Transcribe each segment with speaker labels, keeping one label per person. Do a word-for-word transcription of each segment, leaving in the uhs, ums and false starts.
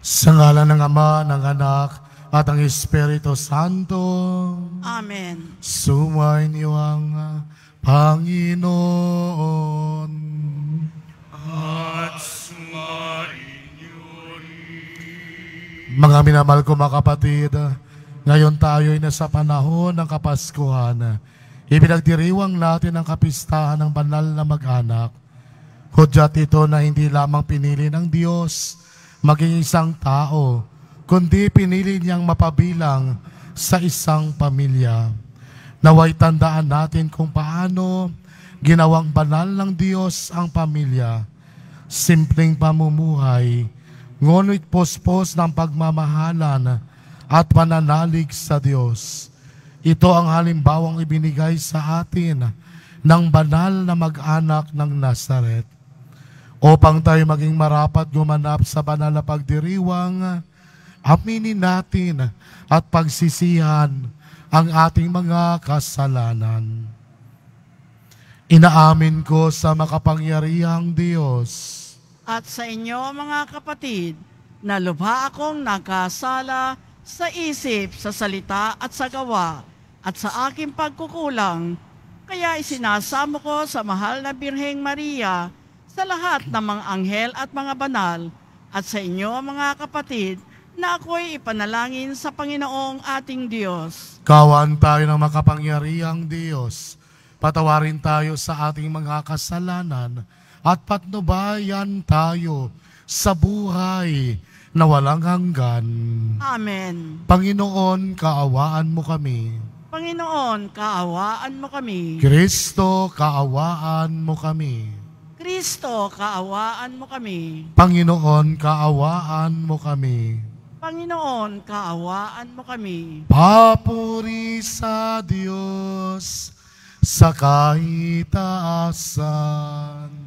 Speaker 1: Sa ngalan ng Ama, ng Anak, at ng Espiritu Santo.
Speaker 2: Amen.
Speaker 1: Sumainyo ang Panginoon.
Speaker 3: At sumainyo rin.
Speaker 1: Mga minamahal ko mga kapatid, ngayon tayo ay nasa panahon ng Kapaskuhan. Ibinagdiriwang natin ang kapistahan ng banal na mag-anak. Hudyat ito na hindi lamang pinili ng Diyos maging isang tao, kundi pinili niyang mapabilang sa isang pamilya. Naway tandaan natin kung paano ginawang banal ng Diyos ang pamilya. Simpleng pamumuhay, ngunit pospos ng pagmamahalan at pananalig sa Diyos. Ito ang halimbawang ibinigay sa atin ng banal na mag-anak ng Nazaret. Upang tayo maging marapat gumanap sa banal na pagdiriwang, aminin natin at pagsisihan ang ating mga kasalanan. Inaamin ko sa makapangyarihang Diyos
Speaker 2: At sa inyo mga kapatid, na lubha akong nagkasala sa isip, sa salita at sa gawa, at sa aking pagkukulang, kaya isinasamo ko sa mahal na Birheng Maria, sa lahat ng mga anghel at mga banal, at sa inyo mga kapatid, na ako'y ipanalangin sa Panginoong ating Diyos.
Speaker 1: Kawan tayo ng makapangyarihang Diyos. Patawarin tayo sa ating mga kasalanan at patnubayan tayo sa buhay na walang hanggan.
Speaker 2: Amen.
Speaker 1: Panginoon, kaawaan mo kami.
Speaker 2: Panginoon, kaawaan mo kami.
Speaker 1: Kristo, kaawaan mo kami.
Speaker 2: Kristo, kaawaan mo kami.
Speaker 1: Panginoon, kaawaan mo kami.
Speaker 2: Panginoon, kaawaan mo kami.
Speaker 1: Papuri sa Diyos sa kaitaasan.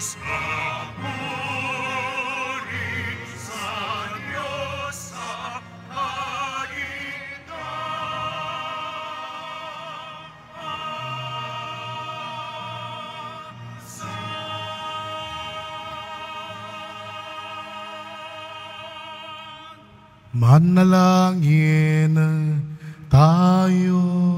Speaker 3: Diyos papuri sa Diyos sa
Speaker 1: Manalangin tayo.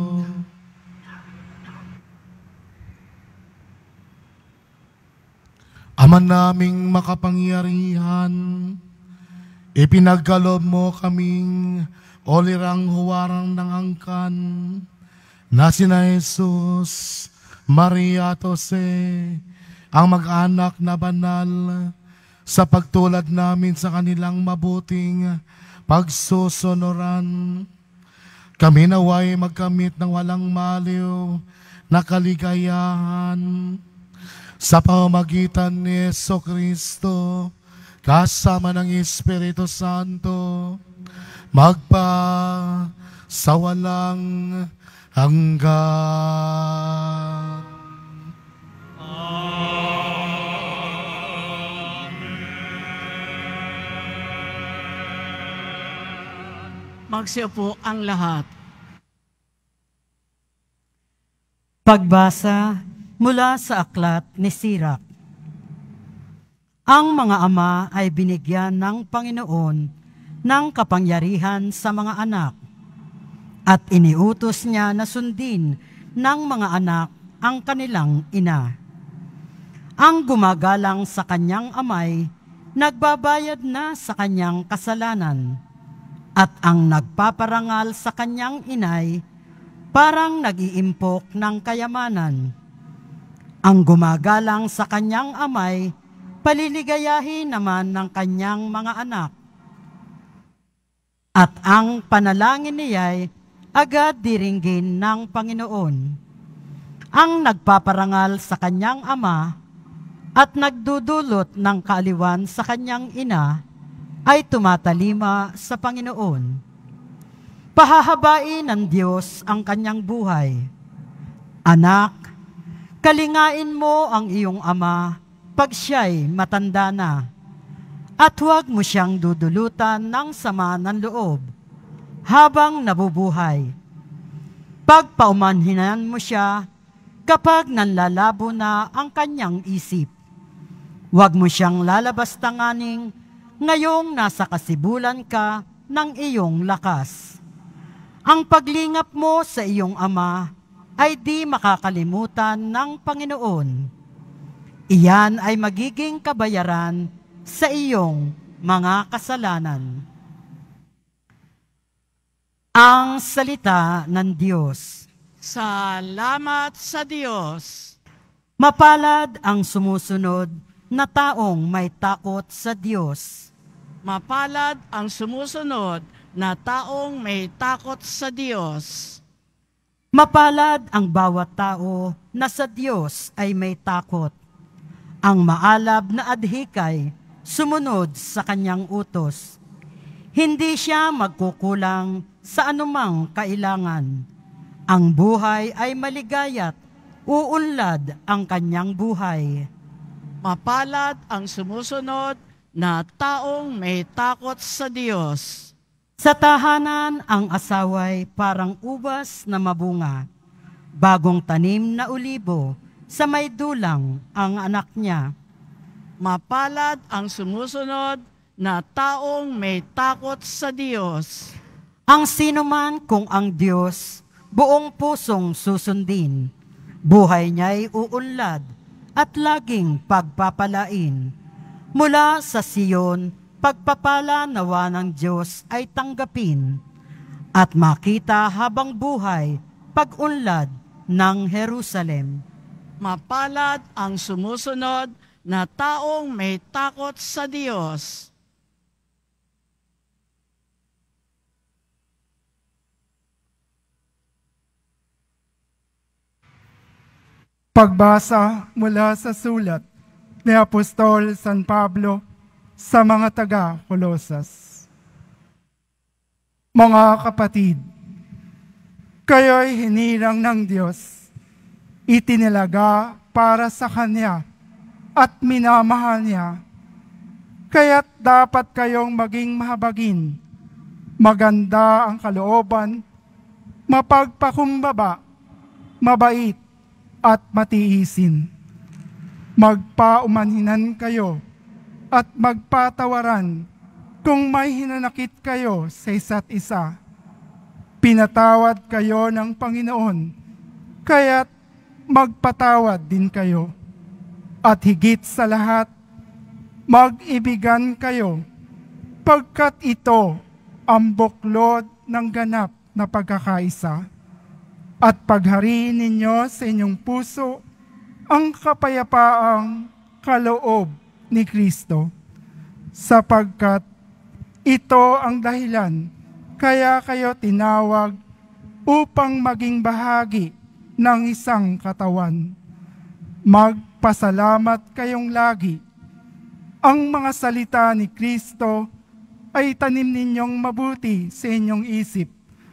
Speaker 1: Ama naming makapangyarihan, ipinagkaloob mo kaming olirang huwarang ng angkan na sina Jesus, Maria at Jose, ang mag-anak na banal, sa pagtulad namin sa kanilang mabuting pagsusunuran. Kami naway magkamit ng walang maliw na kaligayahan sa pamamagitan ni Jesucristo kasama ng Espiritu Santo, magpa sa walang hanggan.
Speaker 2: Magsiupo ang lahat.
Speaker 4: Pagbasa mula sa aklat ni Sirach. Ang mga ama ay binigyan ng Panginoon ng kapangyarihan sa mga anak, at iniutos niya na sundin ng mga anak ang kanilang ina. Ang gumagalang sa kanyang amay, nagbabayad na sa kanyang kasalanan, at ang nagpaparangal sa kanyang inay, parang nag-iimpok ng kayamanan. Ang gumagalang sa kanyang amay, paliligayahin naman ng kanyang mga anak. At ang panalangin niya'y agad diringgin ng Panginoon. Ang nagpaparangal sa kanyang ama at nagdudulot ng kaaliwan sa kanyang ina ay tumatalima sa Panginoon. Pahahabain ng Diyos ang kanyang buhay. Anak, kalingain mo ang iyong ama pag siya'y matanda na, at huwag mo siyang dudulutan ng sama ng loob habang nabubuhay. Pagpaumanhinan mo siya kapag nanlalabo na ang kanyang isip. Huwag mo siyang lalabastanganing ngayong nasa kasibulan ka ng iyong lakas. Ang paglingap mo sa iyong ama ay di makakalimutan ng Panginoon. Iyan ay magiging kabayaran sa iyong mga kasalanan. Ang salita ng Diyos.
Speaker 2: Salamat sa Diyos.
Speaker 4: Mapalad ang sumusunod na taong may takot sa Diyos.
Speaker 2: Mapalad ang sumusunod na taong may takot sa Diyos.
Speaker 4: Mapalad ang bawat tao na sa Diyos ay may takot. Ang maalab na adhikay sumunod sa kanyang utos. Hindi siya magkukulang sa anumang kailangan. Ang buhay ay maligaya't uunlad ang kanyang buhay.
Speaker 2: Mapalad ang sumusunod na taong may takot sa Diyos.
Speaker 4: Sa tahanan ang asaway parang ubas na mabunga, bagong tanim na ulibo, sa may dulang ang anak niya.
Speaker 2: Mapalad ang sumusunod na taong may takot sa Diyos.
Speaker 4: Ang sinuman kung ang Diyos buong pusong susundin, buhay niya'y uunlad at laging pagpapalain. Mula sa Siyon, pagpapala nawa ng Diyos ay tanggapin at makita habang buhay pag-unlad ng Jerusalem.
Speaker 2: Mapalad ang sumusunod na taong may takot sa Diyos.
Speaker 5: Pagbasa mula sa sulat ni Apostol San Pablo sa mga taga-Kolosas. Mga kapatid, kayo'y hinilang ng Diyos, itinilaga para sa Kanya at minamahal niya. Kaya't dapat kayong maging mahabagin, maganda ang kalooban, mapagpakumbaba, mabait, at matiisin. Magpaumanhinan kayo at magpatawaran kung may hinanakit kayo sa isa't isa. Pinatawad kayo ng Panginoon, kaya't magpatawad din kayo. At higit sa lahat, mag-ibigan kayo, pagkat ito ang buklod ng ganap na pagkakaisa. At paghariin ninyo sa inyong puso ang kapayapaang kaloob ni Kristo, sapagkat ito ang dahilan kaya kayo tinawag upang maging bahagi ng isang katawan. Magpasalamat kayong lagi. Ang mga salita ni Kristo ay tanim ninyong mabuti sa inyong isip.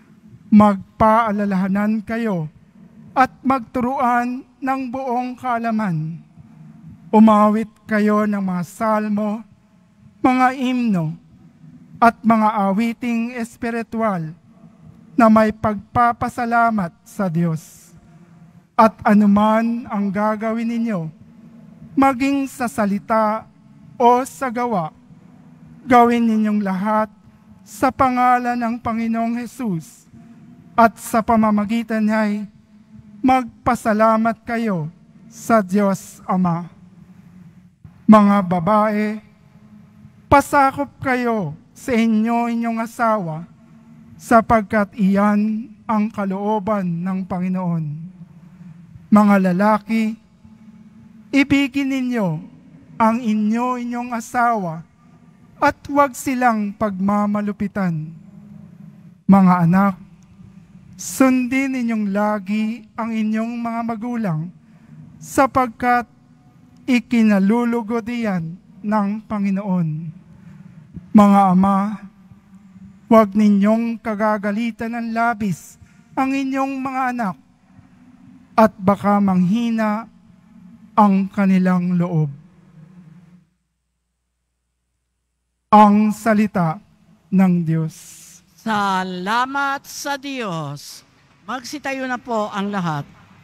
Speaker 5: Magpaalalahanan kayo at magturuan ng buong kaalaman. Umawit kayo ng mga salmo, mga himno, at mga awiting espiritual na may pagpapasalamat sa Diyos. At anuman ang gagawin ninyo, maging sa salita o sa gawa, gawin ninyong lahat sa pangalan ng Panginoong Hesus, at sa pamamagitan niya'y magpasalamat kayo sa Diyos Ama. Mga babae, pasakop kayo sa inyo inyong asawa, sapagkat iyan ang kalooban ng Panginoon. Mga lalaki, ibigin ninyo ang inyo inyong asawa at huwag silang pagmamalupitan. Mga anak, sundin ninyong lagi ang inyong mga magulang, sapagkat ikinalulugod iyan ng Panginoon. Mga ama, huwag ninyong kagagalitan ng labis ang inyong mga anak, at baka manghina ang kanilang loob. Ang salita ng Diyos.
Speaker 2: Salamat sa Diyos. Magsitayo na po ang lahat.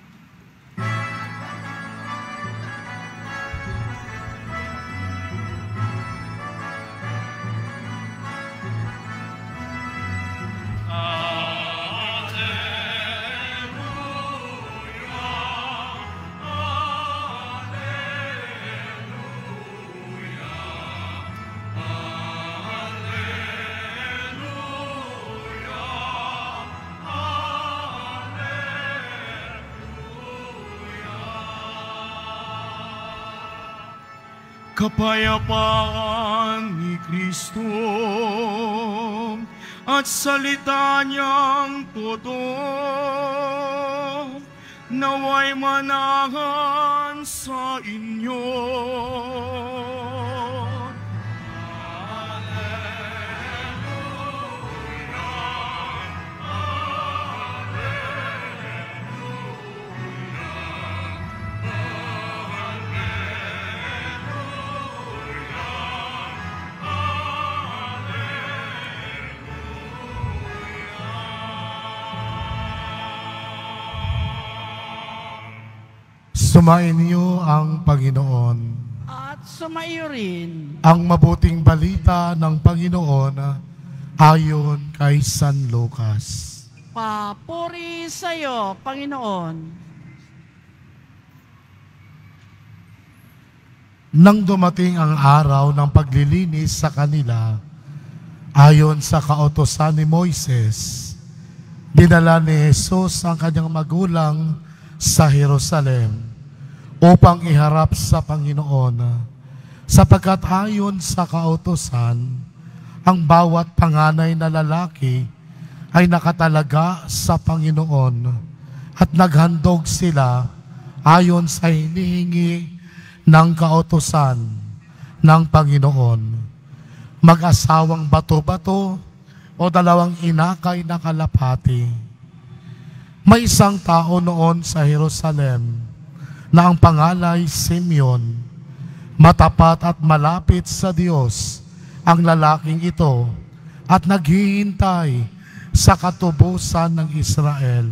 Speaker 3: Kapayapaan ni Kristo at salita niyang totoo naway manahan sa inyo.
Speaker 1: Sumain niyo ang Panginoon.
Speaker 2: At sumaiyo rin
Speaker 1: Ang mabuting balita ng Panginoon ayon kay San Lucas.
Speaker 2: papuri sa iyo, Panginoon.
Speaker 1: Nang dumating ang araw ng paglilinis sa kanila, ayon sa kautusan ni Moises, dinala ni Jesus ang kanyang magulang sa Jerusalem upang iharap sa Panginoon, sapagkat ayon sa kautusan, ang bawat panganay na lalaki ay nakatalaga sa Panginoon at naghandog sila ayon sa hinihingi ng kautusan ng Panginoon. Mag-asawang bato-bato o dalawang inakay na kalapati. May isang tao noon sa Jerusalem na ang pangalay Simeon. Matapat at malapit sa Diyos ang lalaking ito at naghihintay sa katubusan ng Israel.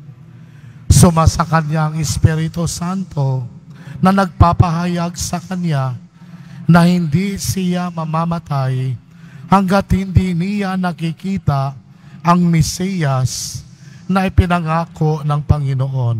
Speaker 1: Sumasa kanya ang Espiritu Santo na nagpapahayag sa kanya na hindi siya mamamatay hanggat hindi niya nakikita ang Mesiyas na ipinangako ng Panginoon.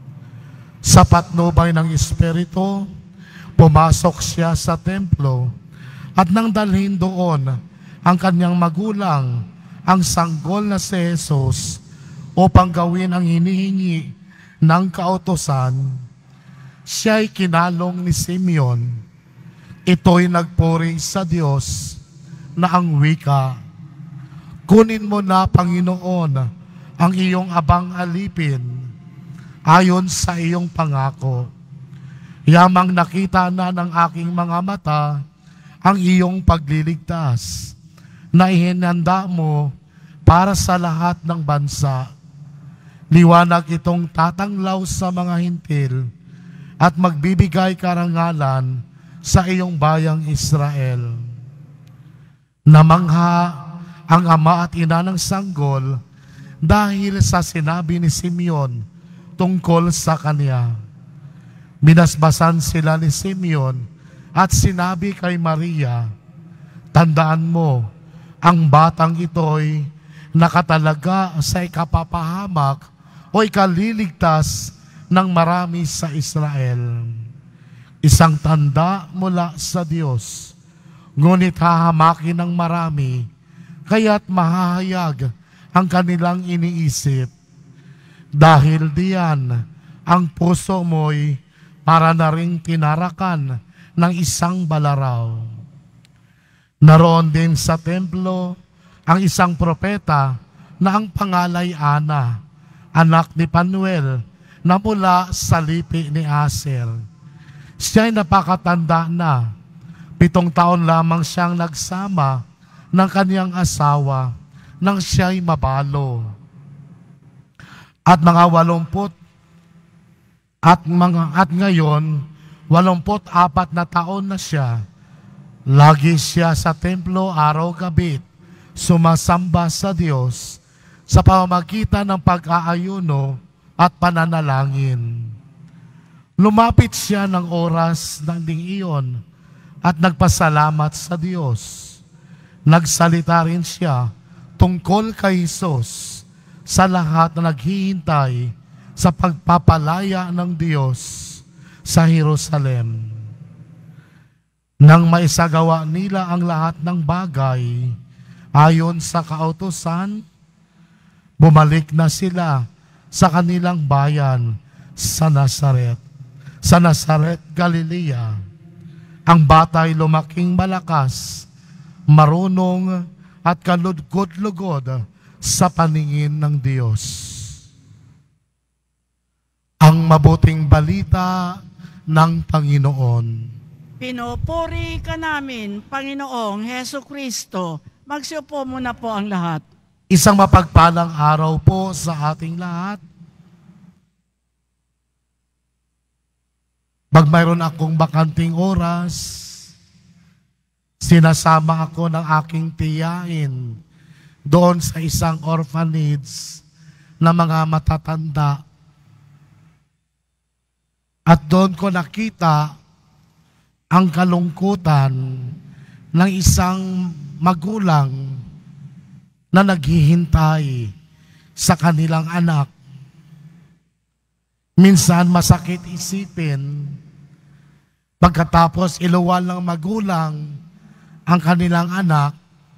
Speaker 1: Sa patnubay ng Espiritu, pumasok siya sa templo at nang dalhin doon ang kanyang magulang, ang sanggol na si Jesus, upang gawin ang hinihingi ng kautusan, siya'y kinalong ni Simeon. Ito'y nagpuri sa Diyos na ang wika, "Kunin mo na, Panginoon, ang iyong abang alipin ayon sa iyong pangako. Yamang nakita na ng aking mga mata ang iyong pagliligtas na ihinanda mo para sa lahat ng bansa. Liwanag itong tatanglaw sa mga hintil at magbibigay karangalan sa iyong bayang Israel." Namangha ang ama at ina ng sanggol dahil sa sinabi ni Simeon tungkol sa kanya. Binasbasan sila ni Simeon at sinabi kay Maria, "Tandaan mo, ang batang ito'y nakatalaga sa ikapapahamak o ikaliligtas ng marami sa Israel. Isang tanda mula sa Diyos, ngunit hahamakin ng marami, kaya't mahahayag ang kanilang iniisip. Dahil diyan, ang puso mo'y para na ring tinarakan ng isang balaraw." Naroon din sa templo ang isang propeta na ang pangalay Ana, anak ni Panuel, na mula sa lipi ni Aser. Siya'y napakatanda na. Pitong taon lamang siyang nagsama ng kaniyang asawa nang siya'y mabalo. At mga walumput At mga at ngayon, walumput apat na taon na siya. Lagi siya sa templo araw-gabi, sumasamba sa Diyos sa pamamagitan ng pag-aayuno at pananalangin. Lumapit siya ng oras ng ding iyon at nagpasalamat sa Diyos. Nagsalita rin siya tungkol kay Jesus sa lahat na naghihintay sa pagpapalaya ng Diyos sa Jerusalem. Nang maisagawa nila ang lahat ng bagay ayon sa kautusan, bumalik na sila sa kanilang bayan sa Nazaret, sa Nazaret, Galilea. Ang bata'y lumaking malakas, marunong at kalugod-lugod sa paningin ng Diyos. Ang mabuting balita ng Panginoon.
Speaker 2: Pinupuri ka namin, Panginoong Heso Kristo. Magsiupo muna po ang lahat.
Speaker 1: Isang mapagpalang araw po sa ating lahat. Pag mayroon akong bakanting oras, sinasama ako ng aking tiyain doon sa isang orphanage na mga matatanda. At doon ko nakita ang kalungkutan ng isang magulang na naghihintay sa kanilang anak. Minsan masakit isipin, pagkatapos iluwal ng magulang ang kanilang anak,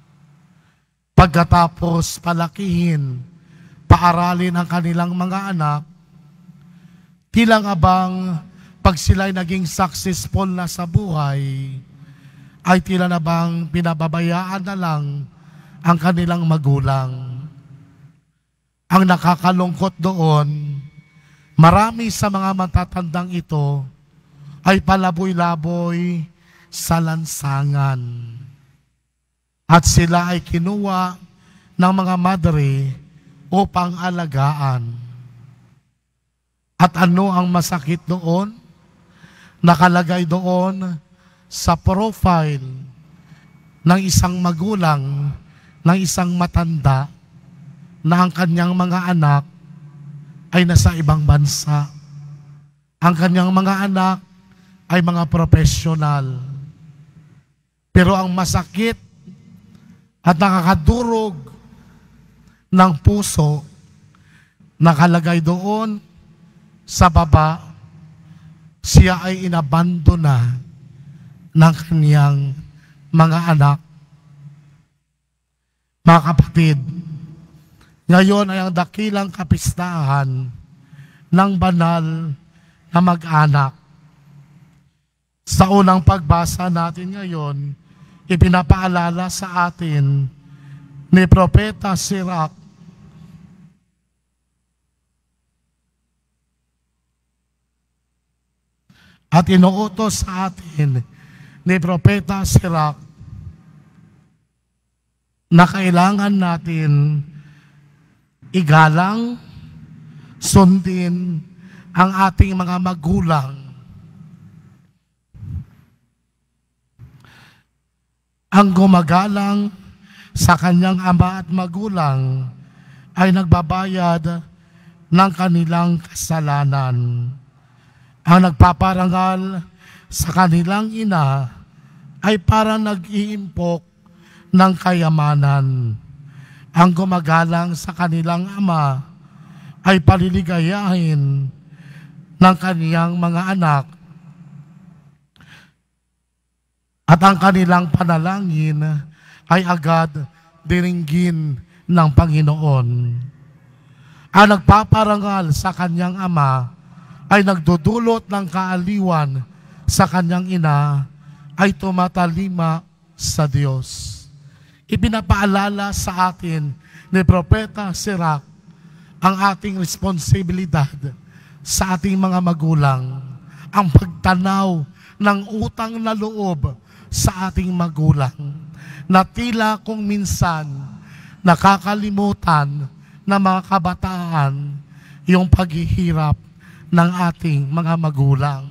Speaker 1: pagkatapos palakihin, paaralin ang kanilang mga anak, tila nga bang pag sila'y naging successful na sa buhay, ay tila na bang pinababayaan na lang ang kanilang magulang. Ang nakakalungkot doon, marami sa mga matatandang ito ay palaboy-laboy sa lansangan. At sila ay kinuha ng mga madre upang alagaan. At ano ang masakit doon? Nakalagay doon sa profile ng isang magulang, ng isang matanda, na ang kanyang mga anak ay nasa ibang bansa. Ang kanyang mga anak ay mga profesional. Pero ang masakit at nakakadurog ng puso, nakalagay doon sa baba, siya ay inabandona ng kanyang mga anak. Mga kapatid, ngayon ay ang dakilang kapistahan ng banal na mag-anak. Sa unang pagbasa natin ngayon, ipinapaalala sa atin ni Propeta Sirach at inuutos sa atin ni Propeta Sirach na kailangan natin igalang, sundin ang ating mga magulang. Ang gumagalang sa kanyang ama at magulang ay nagbabayad ng kanilang kasalanan. Ang nagpaparangal sa kanilang ina ay parang nag-iimpok ng kayamanan. Ang gumagalang sa kanilang ama ay paliligayahin ng kaniyang mga anak. At ang kanilang panalangin ay agad diringgin ng Panginoon. Ang nagpaparangal sa kanyang ama ay nagdudulot ng kaaliwan sa kanyang ina ay tumatalima sa Diyos. Ipinapaalala sa atin ni Propeta Sirach ang ating responsibilidad sa ating mga magulang, ang pagtanaw ng utang na loob sa ating magulang, na tila kung minsan nakakalimutan ng mga kabataan yung paghihirap ng ating mga magulang.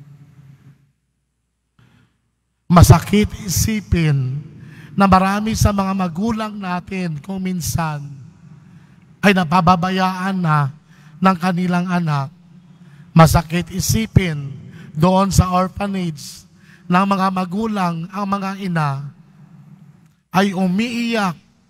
Speaker 1: Masakit isipin na marami sa mga magulang natin kung minsan ay napababayaan na ng kanilang anak. Masakit isipin doon sa orphanage ng mga magulang, ang mga ina ay umiiyak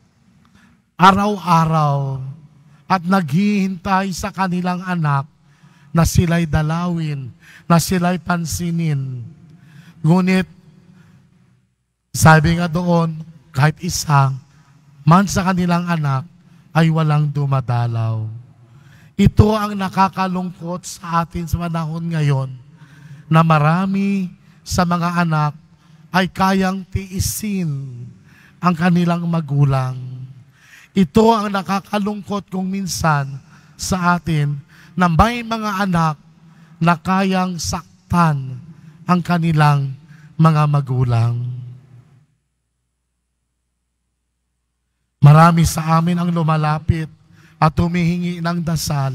Speaker 1: araw-araw at naghihintay sa kanilang anak na sila'y dalawin, na sila'y pansinin. Ngunit, sabi nga doon, kahit isa man sa kanilang anak ay walang dumadalaw. Ito ang nakakalungkot sa atin sa panahon ngayon, na marami sa mga anak ay kayang tiisin ang kanilang magulang. Ito ang nakakalungkot kung minsan sa atin, na may mga anak na kayang saktan ang kanilang mga magulang. Marami sa amin ang lumalapit at humihingi ng dasal.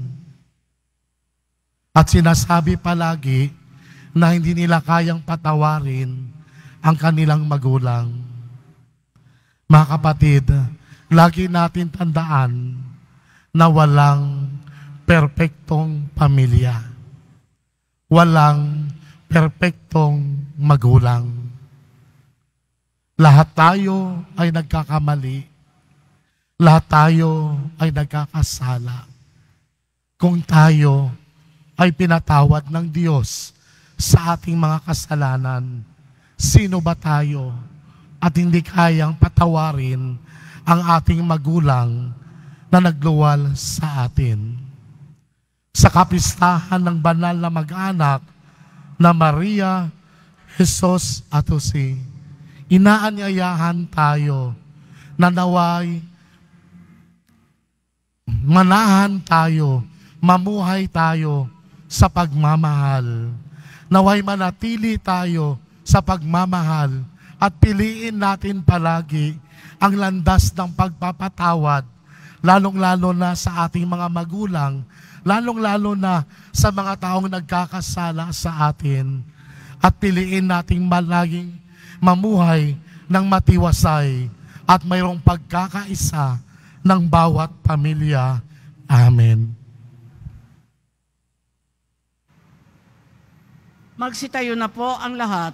Speaker 1: At sinasabi palagi na hindi nila kayang patawarin ang kanilang magulang. Mga kapatid, lagi natin tandaan na walang perpektong pamilya. Walang perpektong magulang. Lahat tayo ay nagkakamali. Lahat tayo ay nagkakasala. Kung tayo ay pinatawad ng Diyos sa ating mga kasalanan, sino ba tayo at hindi kayang patawarin ang ating magulang na nagluwal sa atin? Sa kapistahan ng banal na mag-anak na Maria, Jesus at Jose, inaanyayahan tayo na naway manahan tayo, mamuhay tayo sa pagmamahal. Naway manatili tayo sa pagmamahal at piliin natin palagi ang landas ng pagpapatawad, lalong-lalo na sa ating mga magulang, lalong-lalo na sa mga taong nagkakasala sa atin. at piliin nating malaging mamuhay ng matiwasay at mayroong pagkakaisa ng bawat pamilya. Amen.
Speaker 2: Magsitayo na po ang lahat.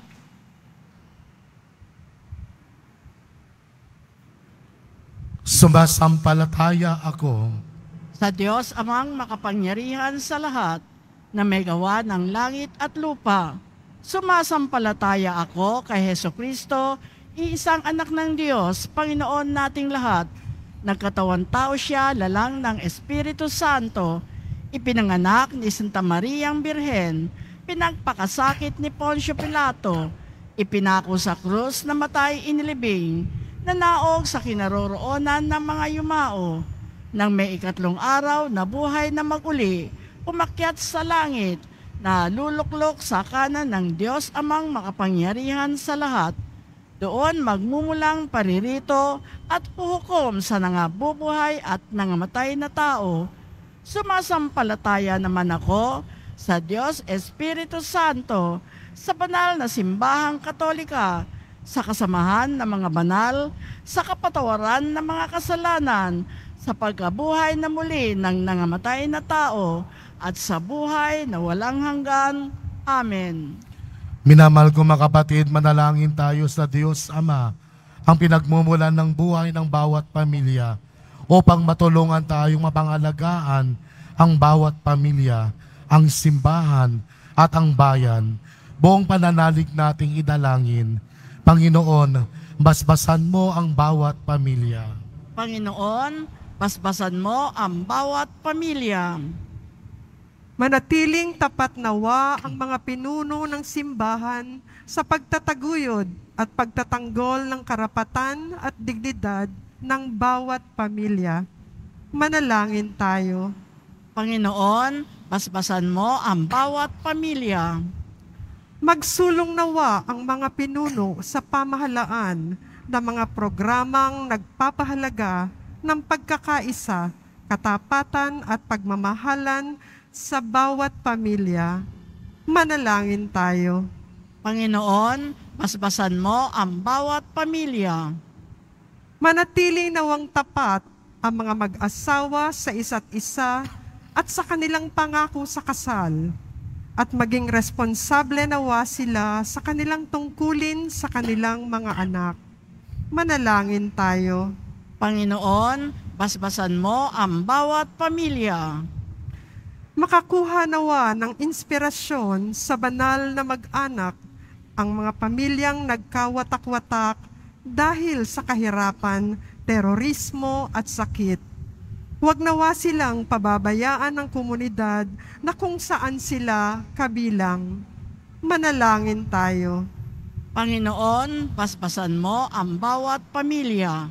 Speaker 1: Sumasampalataya ako
Speaker 2: Sa Diyos amang makapangyarihan sa lahat, na may gawa ng langit at lupa. Sumasampalataya ako kay Heso Kristo, iisang anak ng Diyos, Panginoon nating lahat. Nagkatawan tao siya, lalang ng Espiritu Santo, ipinanganak ni Santa Mariang Birhen, pinagpakasakit ni Poncio Pilato, ipinako sa krus na matay inilibing, nanaog sa kinaroroonan ng mga yumao, nang may ikatlong araw na buhay na maguli, umakyat sa langit, na luluklok sa kanan ng Diyos amang makapangyarihan sa lahat. Doon magmumulang paririto at puhukom sa nangabubuhay at nangamatay na tao. Sumasampalataya naman ako sa Diyos Espiritu Santo, sa banal na simbahang katolika, sa kasamahan ng mga banal, sa kapatawaran ng mga kasalanan, sa pagkabuhay na muli ng nangamatay na tao, at sa buhay na walang hanggan. Amen.
Speaker 1: Minamahal ko mga kapatid, manalangin tayo sa Diyos Ama, ang pinagmumulan ng buhay ng bawat pamilya, upang matulungan tayong mapangalagaan ang bawat pamilya, ang simbahan at ang bayan. Buong pananalig nating idalangin. Panginoon, basbasan mo ang bawat pamilya.
Speaker 2: Panginoon, basbasan mo ang bawat pamilya.
Speaker 6: Manatiling tapat nawa ang mga pinuno ng simbahan sa pagtataguyod at pagtatanggol ng karapatan at dignidad ng bawat pamilya. Manalangin tayo.
Speaker 2: Panginoon, basbasan mo ang bawat pamilya.
Speaker 6: Magsulong nawa ang mga pinuno sa pamahalaan ng mga programang nagpapahalaga ng pagkakaisa, katapatan at pagmamahalan sa bawat pamilya. Manalangin tayo.
Speaker 2: Panginoon, basbasan mo ang bawat pamilya.
Speaker 6: Manatiling nawang tapat ang mga mag-asawa sa isa't isa at sa kanilang pangako sa kasal, at maging responsable nawa sila sa kanilang tungkulin sa kanilang mga anak. Manalangin tayo.
Speaker 2: Panginoon, basbasan mo ang bawat pamilya.
Speaker 6: Makakuha nawa ng inspirasyon sa banal na mag-anak ang mga pamilyang nagkawatak-watak dahil sa kahirapan, terorismo at sakit. Huwag nawa silang pababayaan ng komunidad na kung saan sila kabilang. Manalangin tayo.
Speaker 2: Panginoon, basbasan mo ang bawat pamilya.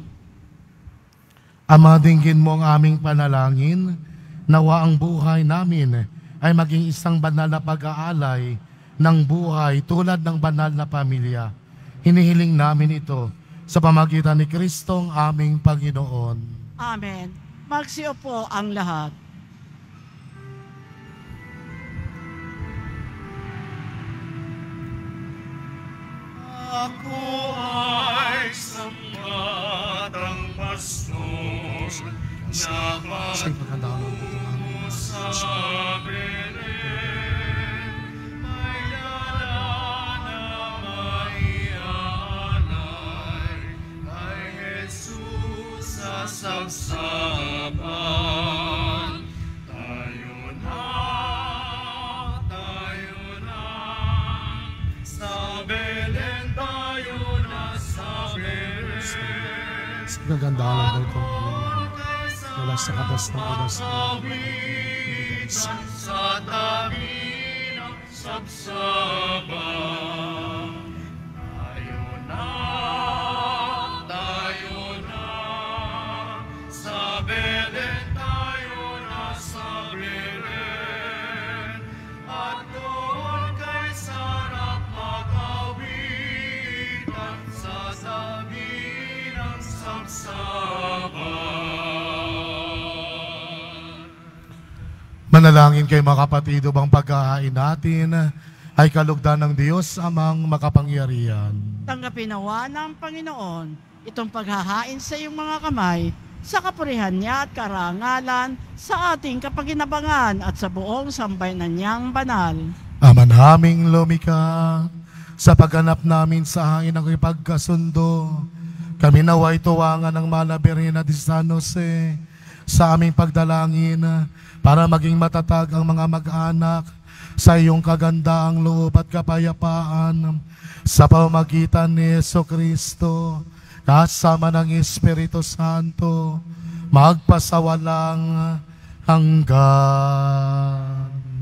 Speaker 1: Ama, dinggin mo ang aming panalangin, nawa ang buhay namin ay maging isang banal na pag-aalay ng buhay tulad ng banal na pamilya. Hinihiling namin ito sa pamagitan ni Kristong aming Panginoon.
Speaker 2: Amen. Magsiupo ang lahat.
Speaker 3: Ako ay sambatang pastor na
Speaker 1: Sa pagkandaan ng buto namin.
Speaker 3: sa Belen, may dala na maialay kay Jesus sa sagsapan. Tayo na, tayo na, sa Belen, tayo na sa Belen.
Speaker 1: Sa pagkandaan ng buto wala sa kabas ng oras
Speaker 3: Kawitan sa tabi ng sabsaban. Tayo na, tayo na, sa Belen, tayo na sa Belen. At doon kay sarap magawitan sa tabi ng sabsaban.
Speaker 1: Manalangin kayo mga kapatid, upang pagkahain natin ay kalugdan ng Diyos amang makapangyarihan.
Speaker 2: Tanggapin nawa ng Panginoon itong paghahain sa iyong mga kamay sa kapurihan niya at karangalan sa ating kapaginabangan at sa buong sambayanan niyang banal.
Speaker 1: Ama naming lumika, sa pagganap namin sa hangin ng ipagkasundo, kami naway tuwangan ng Malaberina di San Jose sa aming pagdalangin para maging matatag ang mga mag-anak sa iyong kagandaang loob at kapayapaan sa pamamagitan ni Jesucristo kasama ng Espiritu Santo magpasawalang hanggan.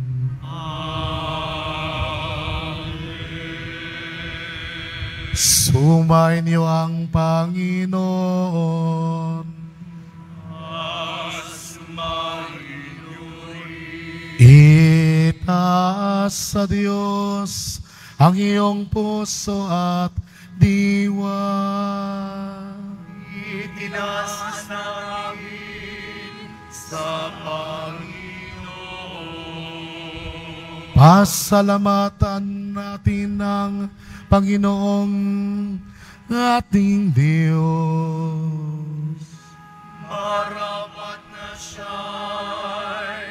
Speaker 1: Sumayin niyo ang Panginoon. Itaas sa Diyos ang iyong puso at diwa.
Speaker 3: Itinaas namin sa Panginoon.
Speaker 1: Pasalamatan natin ng Panginoong ating Diyos.
Speaker 3: Marapat na siya'y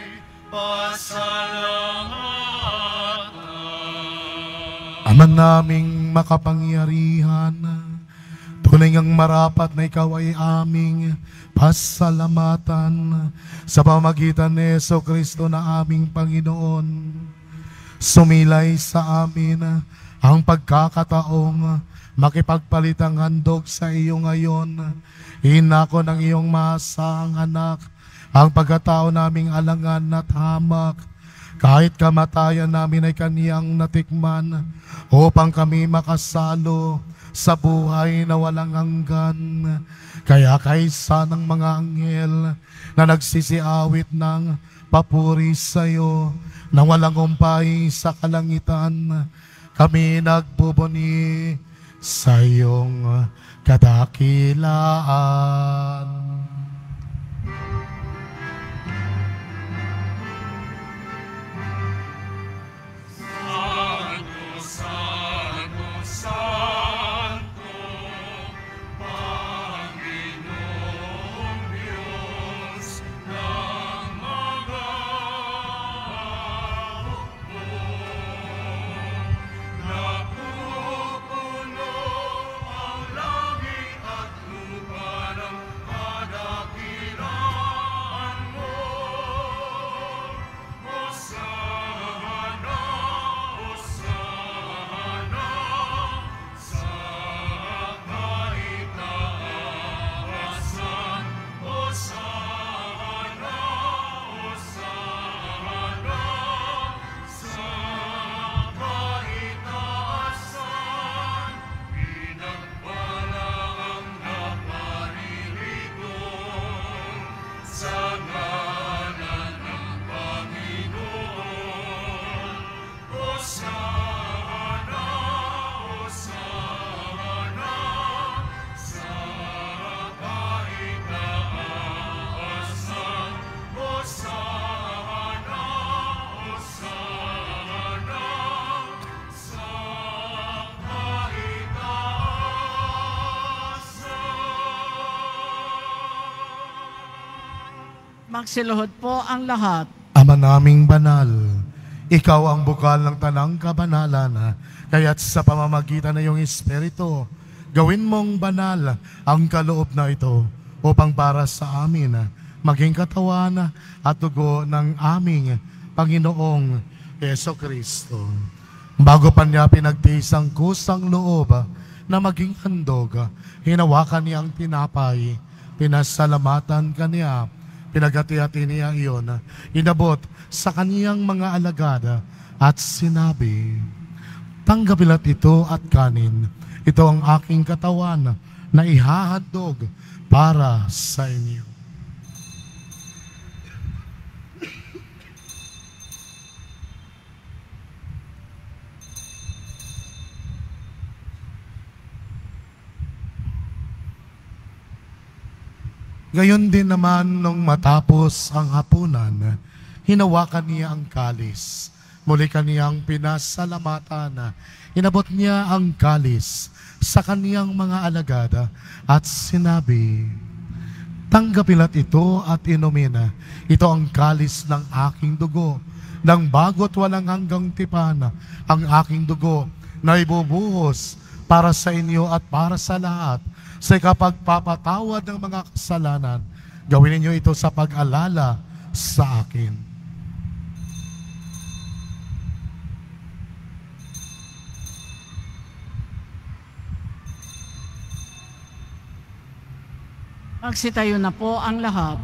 Speaker 3: pasalamatan.
Speaker 1: Ama naming makapangyarihan, tunay ngang marapat na ikaw ay aming pasalamatan sa pamamagitan ni Jesucristo na aming Panginoon. Sumilay sa amin ang pagkakataong makipagpalitang handog sa iyo ngayon. Hinako ng iyong masang anak ang pagkatao naming alangan at hamak, kahit kamatayan namin ay kaniyang natikman, upang kami makasalo sa buhay na walang hanggan. Kaya kaysa ng mga anghel na nagsisiawit ng papuri sa iyo, na walang umpay sa kalangitan, kami nagbubuni sa iyong kadakilaan.
Speaker 2: Magsiluhod po ang lahat.
Speaker 1: Ama naming banal, ikaw ang bukal ng tanang kabanalan, kaya't sa pamamagitan ng iyong Espiritu, gawin mong banal ang kaloob na ito upang para sa amin maging katawan at dugo ng aming Panginoong Jesucristo. Bago pa niya pinagtiis ang kusang loob na maging handog, hinawakan niya ang tinapay, pinasalamatan kaniya, pinagati-hati niya iyon, inabot sa kaniyang mga alagad at sinabi, "Tanggapilat ito at kanin. Ito ang aking katawan na ihahandog para sa inyo." Gayon din naman nung matapos ang hapunan, hinawakan niya ang kalis, muli kaniyang pinasalamatan. Inabot niya ang kalis sa kaniyang mga alagad at sinabi, tanggapin at ito at inumin. Ito ang kalis ng aking dugo, ng bago't walang hanggang tipan, ang aking dugo na ibubuhos para sa inyo at para sa lahat sa ikapagpapatawad ng mga kasalanan. Gawin ninyo ito sa pag-alala sa akin.
Speaker 2: Magsitayo na po ang lahat.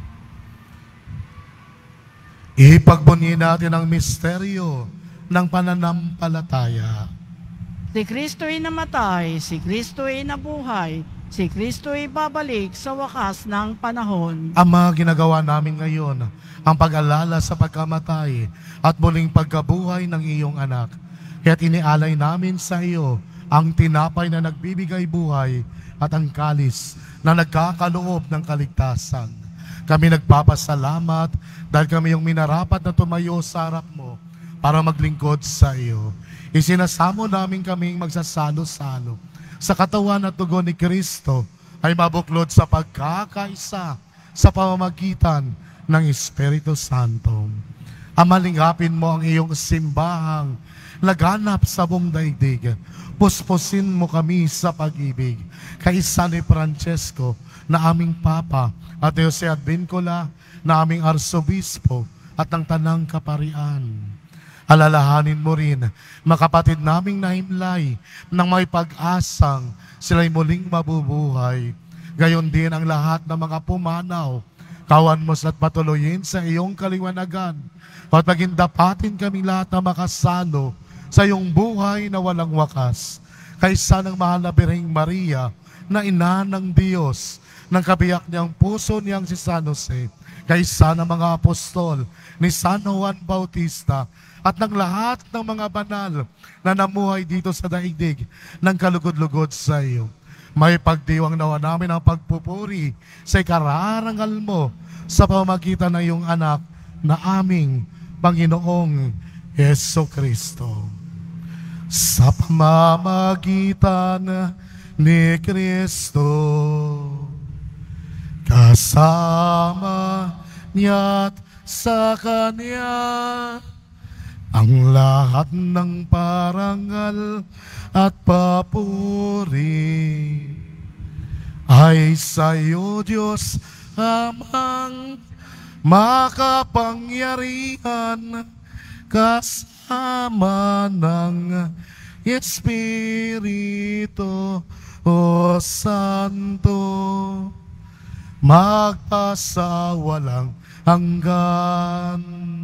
Speaker 1: Ipagbunyi natin ang misteryo ng pananampalataya.
Speaker 2: Si Kristo'y namatay, si Kristo'y nabuhay, si Kristo'y babalik sa wakas ng panahon.
Speaker 1: Ama, ginagawa namin ngayon ang pag-alala sa pagkamatay at muling pagkabuhay ng iyong anak. Kaya't inialay namin sa iyo ang tinapay na nagbibigay buhay at ang kalis na nagkakaloob ng kaligtasan. Kami nagpapasalamat dahil kami yung minarapat na tumayo sa harap mo para maglingkod sa iyo. Isinasamo namin kaming magsasalo-salo sa katawan at dugo ni Kristo ay mabuklod sa pagkakaisa sa pamamagitan ng Espiritu Santo. Amalingapin mo ang iyong simbahang laganap sa buong daigdig. Puspusin mo kami sa pag-ibig. Kaisa ni Francesco na aming Papa at Jose Advincula na aming Arsobispo at ng Tanang Kaparian. Alalahanin mo rin, makapatid naming nahimlay ng may pag-asang sila'y muling mabubuhay. Gayon din ang lahat ng mga pumanaw. Kawan mo at patuloyin sa iyong kaliwanagan. At maging dapatin kaming lahat na makasalo sa iyong buhay na walang wakas. Kaysa ng mahal na Birheng Maria na ina ng Diyos, ng kabiyak niyang puso niyang si San Jose, kaysa ng mga apostol ni San Juan Bautista, at ng lahat ng mga banal na namuhay dito sa daigdig ng kalugod-lugod sa iyo. May pagdiwang nawa namin ang pagpupuri sa ikararangal mo sa pamamagitan ng iyong anak na aming Panginoong Yeso Kristo. Sa pamamagitan ni Kristo, kasama niya't sa Kanya, ang lahat ng parangal at papuri ay sa iyo, Diyos Amang makapangyarihan, kasama ng Espiritu o Santo, magpasawalang hanggan.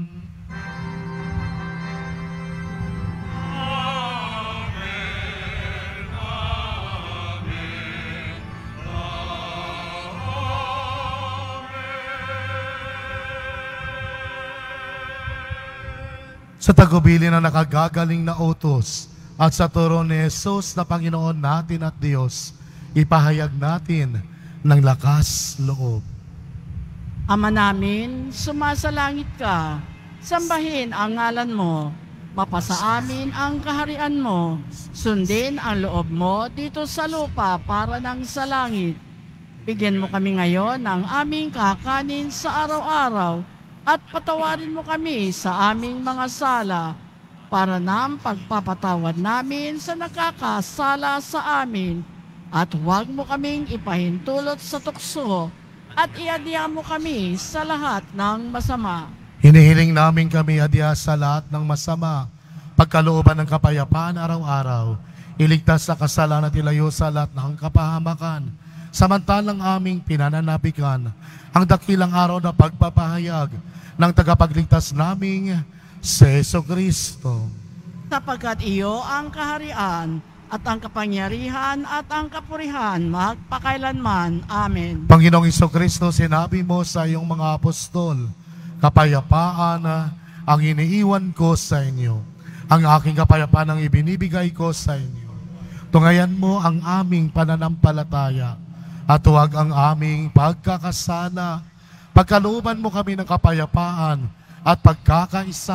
Speaker 1: Sa tagubilin na nakagagaling na utos at sa turo ni Jesus na Panginoon natin at Diyos, ipahayag natin ng lakas loob.
Speaker 2: Ama namin, sumasalangit ka, sambahin ang ngalan mo, mapasa amin ang kaharian mo, sundin ang loob mo dito sa lupa para ng sa langit. Bigyan mo kami ngayon ng aming kakanin sa araw-araw, at patawarin mo kami sa aming mga sala, para ng pagpapatawad namin sa nakakasala sa amin. At huwag mo kaming ipahintulot sa tukso, at iadya mo kami sa lahat ng masama.
Speaker 1: Hinihiling namin kami adya sa lahat ng masama, pagkalooban ng kapayapaan araw-araw, iligtas sa kasalanan at ilayo sa lahat ng kapahamakan, samantalang aming pinananabikan ang dakilang araw na pagpapahayag ng tagapagligtas naming si Jesucristo.
Speaker 2: Sapagkat iyo ang kaharian at ang kapangyarihan at ang kapurihan magpakailanman. Amen.
Speaker 1: Panginoong Jesucristo, sinabi mo sa iyong mga apostol, kapayapaan ang iniiwan ko sa inyo. Ang aking kapayapaan ang ibinibigay ko sa inyo. Tungayan mo ang aming pananampalataya at huwag ang aming pagkakasala. Pagkalooban mo kami ng kapayapaan at pagkakaisa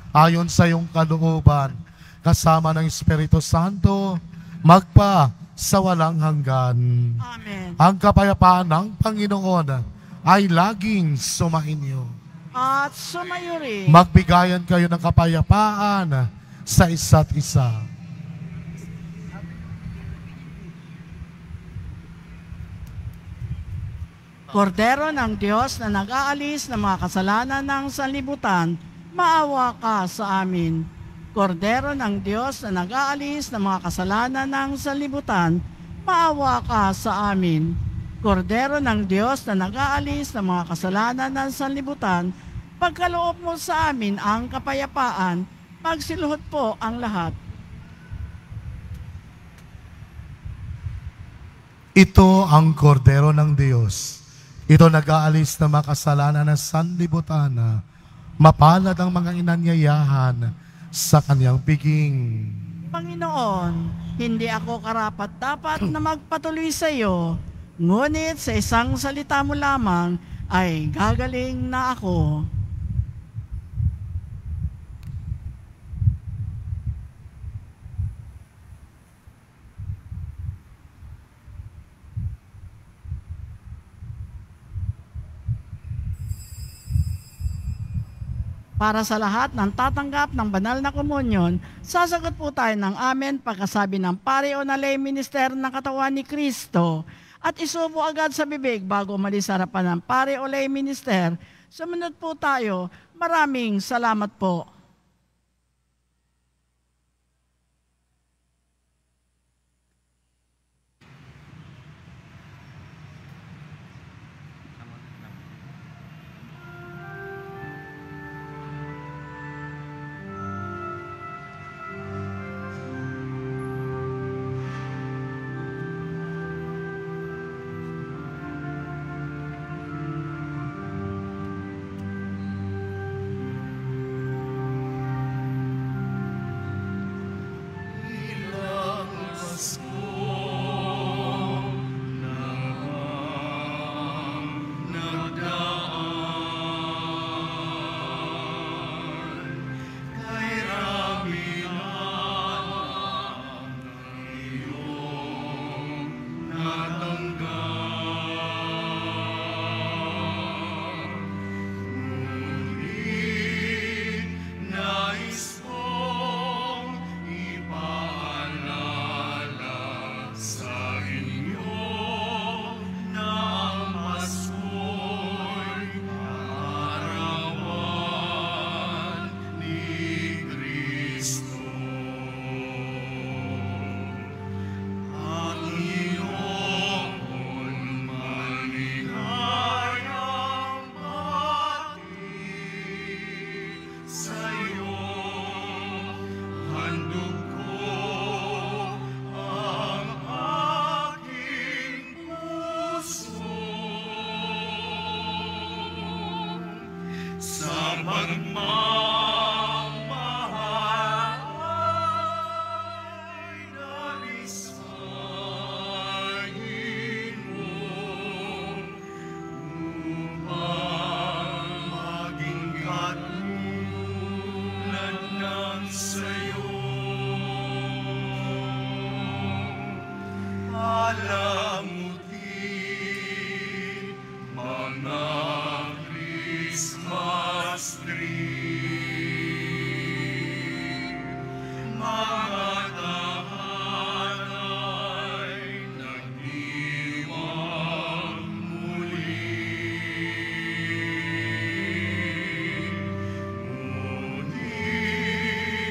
Speaker 1: ayon sa iyong kalooban, kasama ng Espiritu Santo, magpa sa walang hanggan.
Speaker 2: Amen.
Speaker 1: Ang kapayapaan ng Panginoon ay laging sumainyo.
Speaker 2: At sumayo rin.
Speaker 1: Magbigayan kayo ng kapayapaan sa isa't isa.
Speaker 2: Kordero ng Diyos na nag-aalis ng mga kasalanan ng sanlibutan, maawa ka sa amin. Kordero ng Diyos na nag-aalis ng mga kasalanan ng sanlibutan, maawa ka sa amin. Kordero ng Diyos na nag-aalis ng mga kasalanan ng sanlibutan, pagkaloob mo sa amin ang kapayapaan, magsiluhod po ang lahat.
Speaker 1: Ito ang kordero ng Diyos. Ito nag-aalis ng mga kasalanan ng sanlibutan. Mapalad ang mga inanyayahan sa kanyang piging.
Speaker 2: Panginoon, hindi ako karapat-dapat na magpatuloy sa iyo, ngunit sa isang salita mo lamang ay gagaling na ako. Para sa lahat ng tatanggap ng banal na komunyon, sasagot po tayo ng amen pagkasabi ng pari o na lay minister ng katawan ni Kristo at isubo agad sa bibig bago umalis sa harapan ng pari o lay minister. Sumunod po tayo. Maraming salamat po.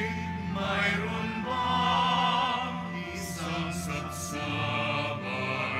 Speaker 3: Sabay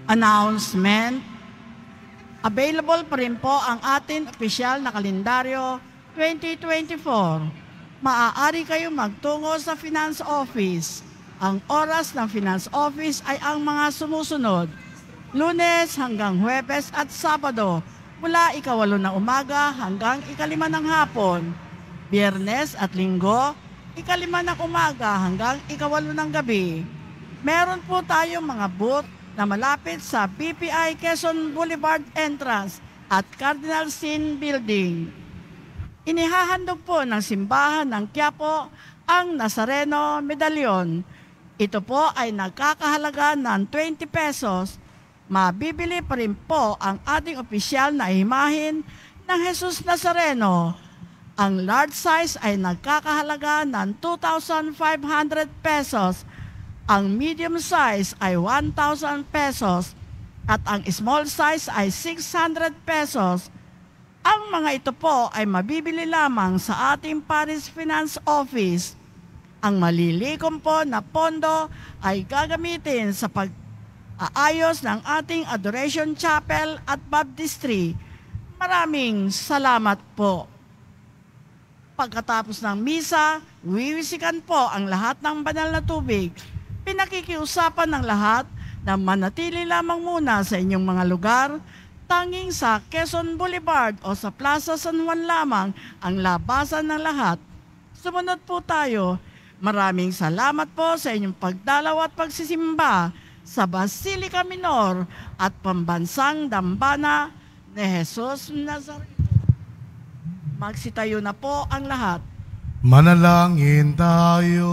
Speaker 2: Announcement. Available pa rin po ang ating opisyal na kalendaryo twenty twenty-four. Maaari kayo magtungo sa Finance Office. Ang oras ng Finance Office ay ang mga sumusunod: Lunes hanggang Huwebes at Sabado, mula ikawalo ng umaga hanggang ikalima ng hapon. Biyernes at Linggo, ikalima ng umaga hanggang ikawalo ng gabi. Meron po tayong mga booth na malapit sa B P I Quezon Boulevard Entrance at Cardinal Sin Building. Inihahandog po ng simbahan ng Quiapo ang Nazareno Medallion. Ito po ay nagkakahalaga ng twenty pesos. Mabibili pa rin po ang ating opisyal na imahin ng Jesus Nazareno. Ang large size ay nagkakahalaga ng two thousand five hundred pesos. Ang medium size ay one thousand pesos at ang small size ay six hundred pesos. Ang mga ito po ay mabibili lamang sa ating Paris Finance Office. Ang malilikom po na pondo ay gagamitin sa pag-aayos ng ating Adoration Chapel at Baptistry. Maraming salamat po. Pagkatapos ng misa, wiwisikan po ang lahat ng banal na tubig. Pinakikiusapan ng lahat na manatili lamang muna sa inyong mga lugar. Tanging sa Quezon Boulevard o sa Plaza San Juan lamang ang labasan ng lahat. Sumunod po tayo. Maraming salamat po sa inyong pagdalaw at pagsisimba sa Basilica Minor at Pambansang Dambana ni Jesus Nazareno. Magsitayo na po ang lahat.
Speaker 1: Manalangin tayo.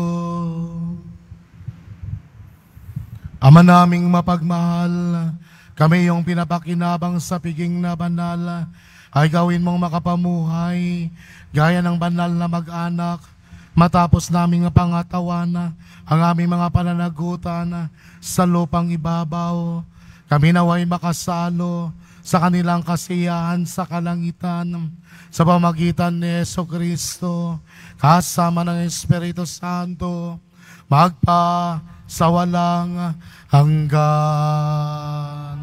Speaker 1: Ama naming mapagmahal, kami yung pinapakinabang sa piging na banal, ay gawin mong makapamuhay, gaya ng banal na mag-anak, matapos naming pangatawan ang aming mga pananagutan sa lupang ibabaw. Kami naway makasalo sa kanilang kasiyahan sa kalangitan, sa pamagitan ni Jesucristo, kasama ng Espiritu Santo, magpa sa walang hanggan.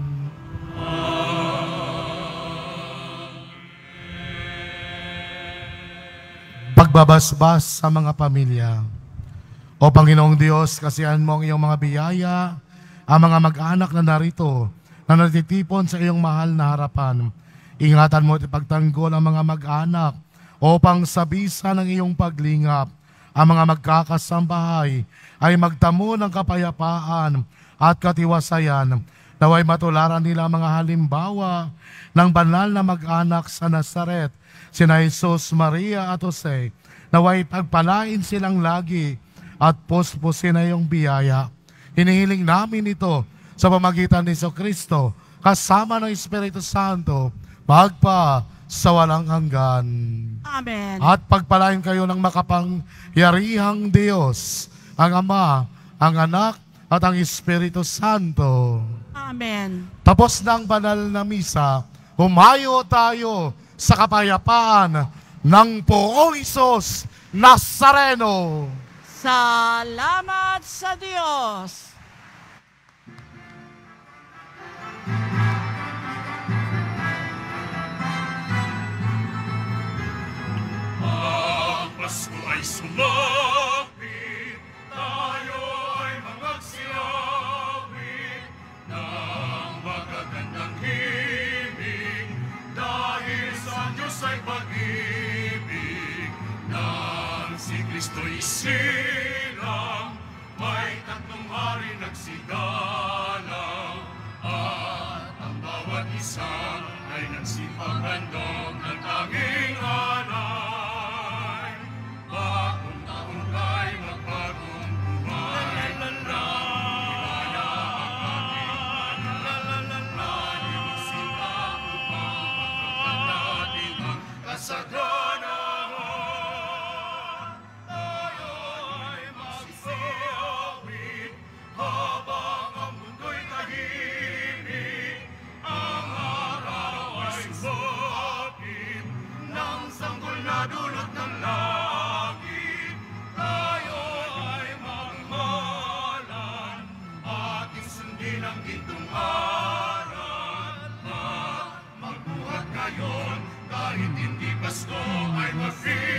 Speaker 1: Pagbabasbas sa mga pamilya. O Panginoong Diyos, kasihan mo ang iyong mga biyaya, ang mga mag-anak na narito, na natitipon sa iyong mahal na harapan. Ingatan mo at ipagtanggol ang mga mag-anak upang sa bisa ng iyong paglingap, ang mga magkakasambahay ay magtamo ng kapayapaan at katiwasayan, naway matularan nila mga halimbawa ng banal na mag-anak sa Nazaret, sina Jesus, Maria at Jose, naway pagpalain silang lagi at puspusin na iyong biyaya. Hinihiling namin ito sa pamagitan ni Jesucristo, kasama ng Espiritu Santo, magpa sa walang hanggan.
Speaker 2: Amen.
Speaker 1: At pagpalain kayo ng makapangyarihang Diyos, ang Ama, ang Anak, at ang Espiritu Santo.
Speaker 2: Amen.
Speaker 1: Tapos ng banal na misa, humayo tayo sa kapayapaan ng Poong Isus Nazareno.
Speaker 2: Salamat sa Diyos.
Speaker 3: Pasko ay sumapit, tayo ay magsiawit ng magagandang himig, dahil sa Diyos ay pag-ibig. Nang si Kristo'y silang, may tatlong hari nagsigalang, at ang bawat isa ay nagsipaghandog ng tanging hanay. Bagong taon kay magbagong buhay. Ligaya ang ating laging sila upang mapagpag natin ang kasaganahan. Tayo'y magsisiyawit habang ang mundo'y tahimik. Ang araw ay sumapit nang sa Pasko ay maging